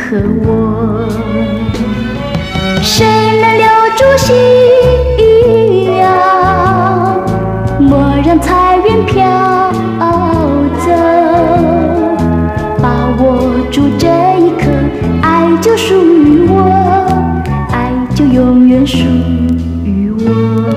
和我。谁能留住夕阳，莫让彩云飘走。把握住这一刻，爱就属于我，爱就永远属于我。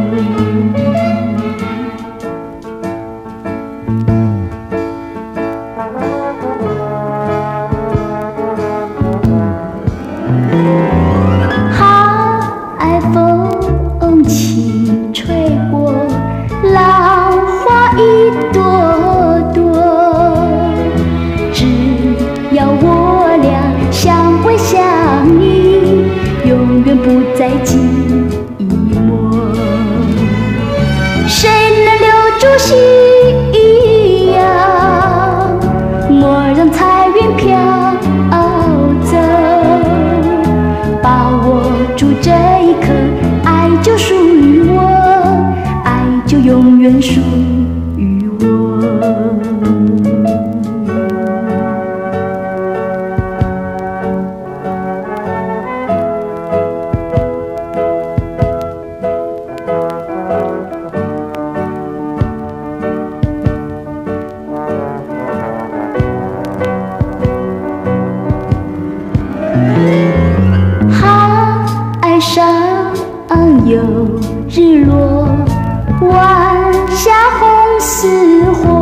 海风轻吹过，浪花一朵朵。只要我俩相偎相依，永远不再寂寞。谁能留住夕阳，莫让彩云飘走。把握住这一刻，爱就属于我，爱就永远属于我。海上有日落，晚霞红似火。